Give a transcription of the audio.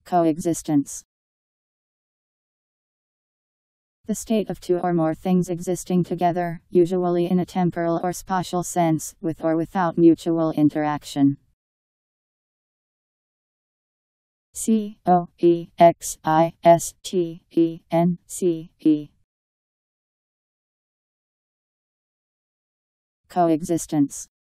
Coexistence. The state of two or more things existing together, usually in a temporal or spatial sense, with or without mutual interaction. Coexistence. Coexistence.